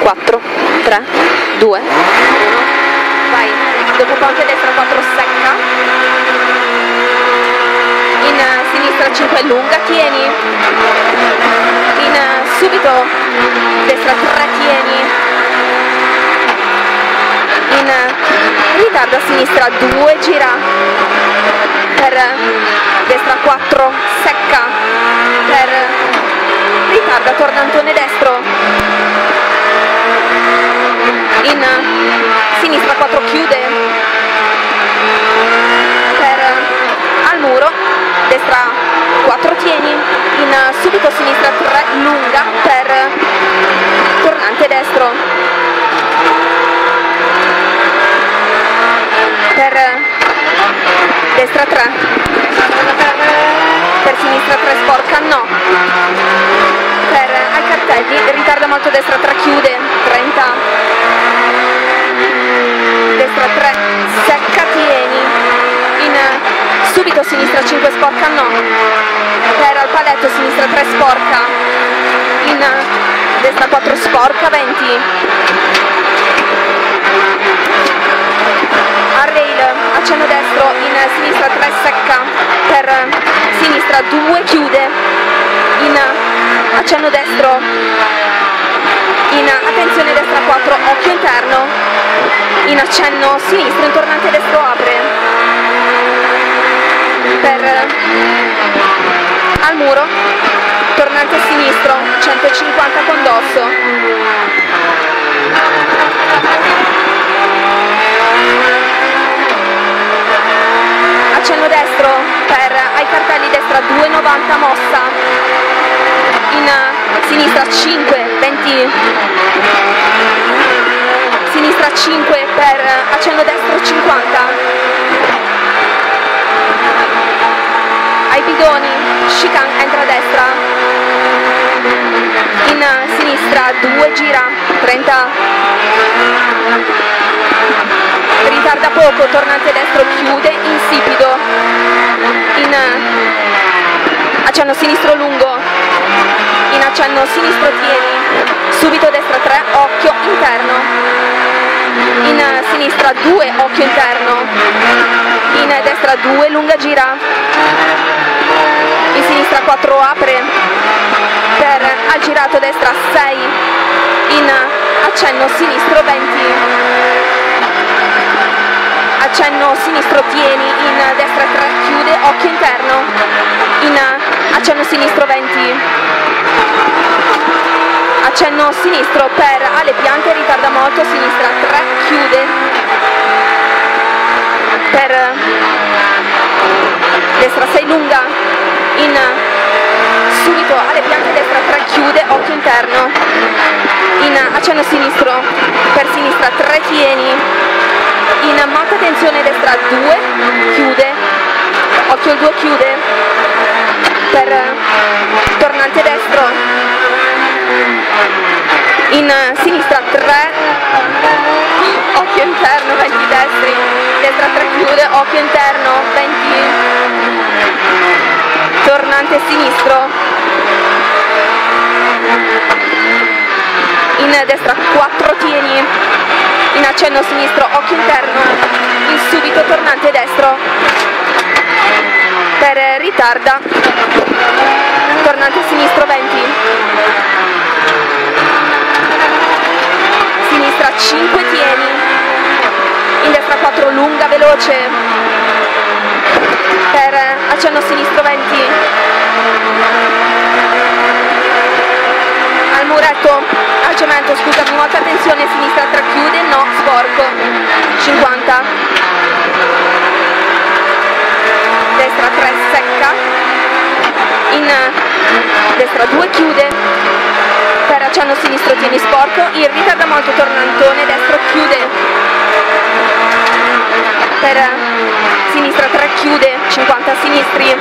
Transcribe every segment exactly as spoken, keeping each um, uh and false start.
quattro, tre, due, vai, dopo ponte destra quattro secca, in sinistra cinque lunga, tieni, in subito destra tre, tieni, in ritardo a sinistra due, gira, per destra quattro, secca, per ritarda, tornantone destro, in sinistra quattro, chiude, per al muro, destra quattro, tieni, in subito sinistra tre, lunga, per tornante destro, per destra tre, per sinistra tre, sporca, no, per ai cartelli, ritarda molto destra tre, chiude, trenta, destra tre, secca, tieni, in subito sinistra cinque, sporca, no, per al paletto sinistra tre, sporca, in destra quattro, sporca, venti, al rail, accenno destro, in sinistra tre, secca, per sinistra due, chiude, in accenno destro, in attenzione destra quattro, occhio interno, in accenno sinistro, in tornante destro apre, per al muro, tornante sinistro, centocinquanta con dosso, accenno destro, per ai cartelli destra due, novanta, mossa, in sinistra cinque, venti, sinistra cinque, per accenno destro cinquanta, ai bidoni, chicane, entra a destra, in sinistra due, gira, trenta, ritarda poco, tornante destro, chiude, insipido, in accenno sinistro lungo, in accenno sinistro tieni, subito destra tre, occhio interno, in sinistra due, occhio interno, in destra due, lunga, gira, in sinistra quattro, apre, per al girato destra sei, in accenno sinistro venti, accenno sinistro tieni, in destra tre, chiude, occhio interno, in accenno sinistro venti, accenno sinistro per alle piante, ritarda molto, sinistra tre, chiude, per destra sei, lunga, in subito alle piante destra tre, chiude, occhio interno, in accenno sinistro, per sinistra tre, tieni, in molta tensione destra due, chiude, occhio il due, chiude, per tornante destro, in sinistra tre, occhio interno, venti destri, destra tre, chiude, occhio interno, venti, tornante sinistro, in destra quattro, tieni, in accenno sinistro, occhio interno, in subito tornante destro, per ritarda, tornante sinistro venti, sinistra cinque, tieni, in destra quattro, lunga, veloce, per accenno sinistro venti, al muretto, al cemento, scusami, molta tensione, sinistra tre, chiude, no, sporco, cinquanta, destra tre, secca, in destra due, chiude, per accenno sinistro tieni, sporco, in ritarda molto, tornantone destro, chiude, per sinistra tre, chiude, cinquanta sinistri,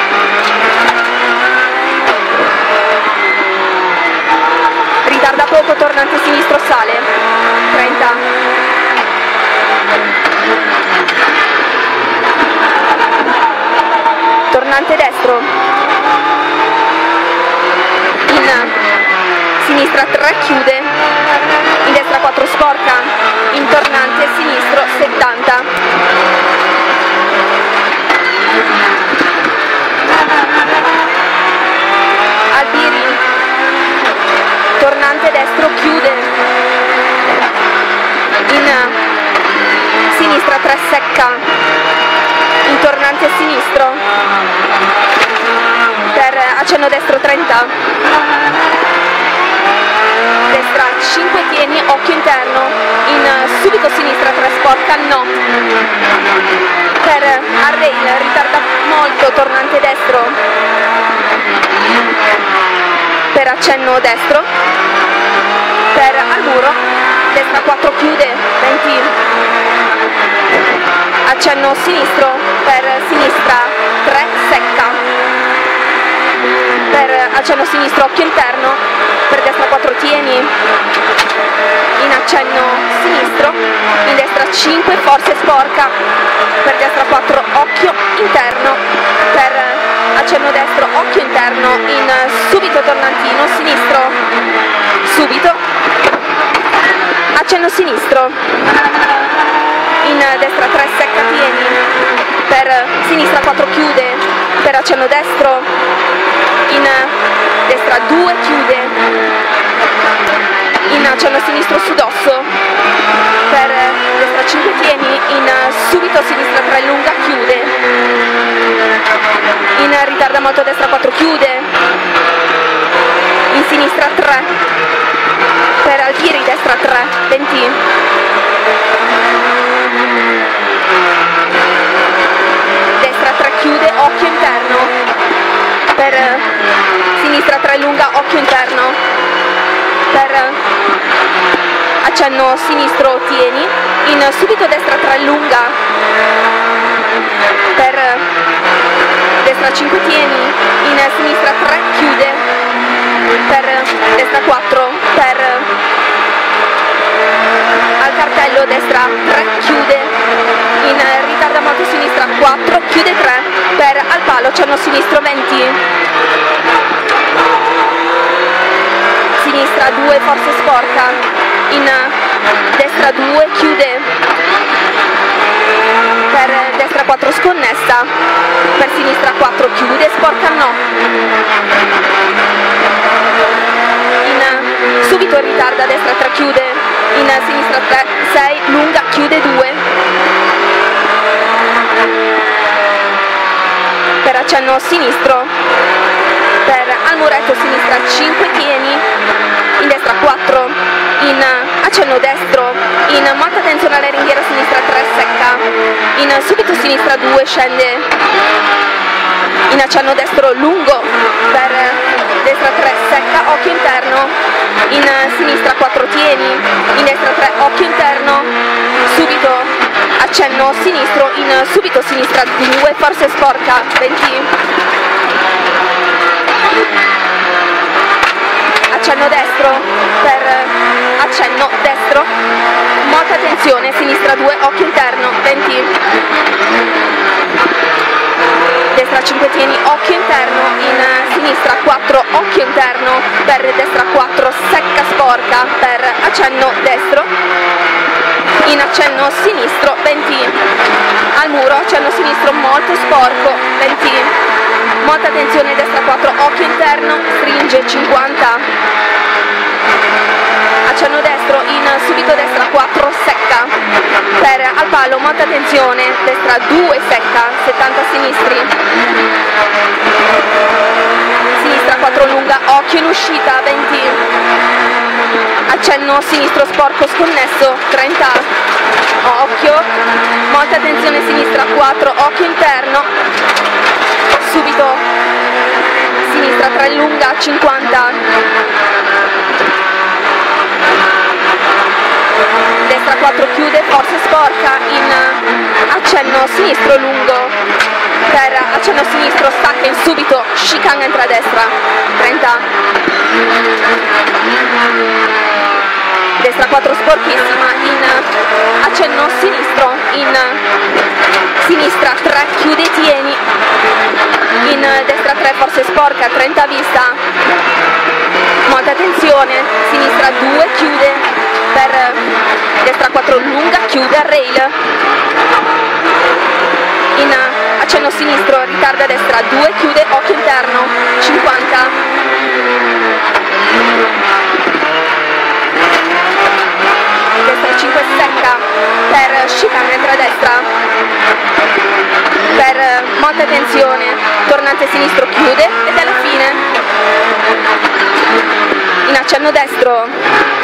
ritarda poco, tornante sinistro, sale, trenta, tornante destro, in sinistra tre, chiude, sinistra tre secca, in tornante sinistro, per accenno destro trenta, destra cinque tieni, occhio interno, in subito sinistra tre sporca, no, per a rail, ritarda molto, tornante destro, per accenno destro, per al muro, destra quattro chiude, venti, accenno sinistro, per sinistra tre secca, per accenno sinistro occhio interno, per destra quattro tieni, in accenno sinistro, in destra cinque forse sporca, per destra quattro occhio interno, per accenno destro occhio interno, in subito tornantino sinistro, subito, accenno sinistro, in destra tre secca tieni, per sinistra quattro chiude, per accenno destro, in destra due chiude, in accenno sinistro su dosso, per destra cinque tieni, in subito sinistra tre lunga chiude, in ritarda molto destra quattro chiude, in sinistra tre, per alfieri destra tre, venti, destra tre chiude, occhio interno, per sinistra tre lunga, occhio interno, per accenno sinistro tieni, in subito destra tre lunga, per destra cinque tieni, in sinistra tre chiude, per destra quattro, per al cartello destra tre chiude, in ritarda molto sinistra quattro, chiude tre, per al palo accenno sinistro venti, sinistra due forse sporca, in destra due chiude, per destra quattro sconnessa, per sinistra quattro chiude, sporca no, in subito ritarda destra tre chiude, in sinistra tre, sei lunga chiude due, per accenno sinistro, per al muretto sinistra cinque tieni, in destra quattro, in accenno destro, in molta attenzione alla ringhiera sinistra tre secca, in subito sinistra due scende, in accenno destro lungo, per destra tre secca, occhio interno, in sinistra quattro tieni, in destra tre occhio interno, subito accenno sinistro, in subito sinistra due forse sporca, venti, accenno destro, per accenno destro, molta attenzione, sinistra due, occhio interno, venti, destra cinque tieni, occhio interno, in sinistra quattro, occhio interno, per destra quattro, secca sporca, per accenno destro, in accenno sinistro, venti, al muro, accenno sinistro molto sporco, venti, molta attenzione, destra quattro, occhio interno, stringe cinquanta, accenno destro, in subito destra quattro secca, per al palo, molta attenzione, destra due secca, settanta sinistri, sinistra quattro lunga, occhio in uscita, venti, accenno sinistro sporco sconnesso, trenta, occhio, molta attenzione, sinistra quattro, occhio interno, subito sinistra tre lunga, cinquanta, destra quattro chiude, forse sporca, in accenno sinistro lungo, per accenno sinistro stacca in subito, chicane entra a destra, trenta, destra quattro sporchissima, in accenno sinistro, in sinistra tre chiude tieni, in destra tre forse sporca, trenta vista, molta attenzione, sinistra due chiude, per destra quattro lunga chiude a rail, in accenno sinistro ritarda destra due chiude, occhio interno, cinquanta, destra cinque secca, per chicane entra ancora a destra per molta tensione, tornante sinistro chiude ed è la fine. In accenno destro